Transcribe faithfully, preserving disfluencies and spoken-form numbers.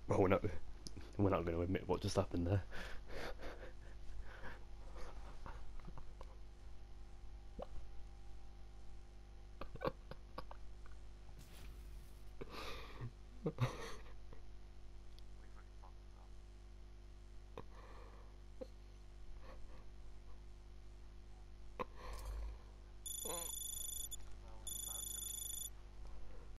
Well, we're not, we're not going to admit what just happened there.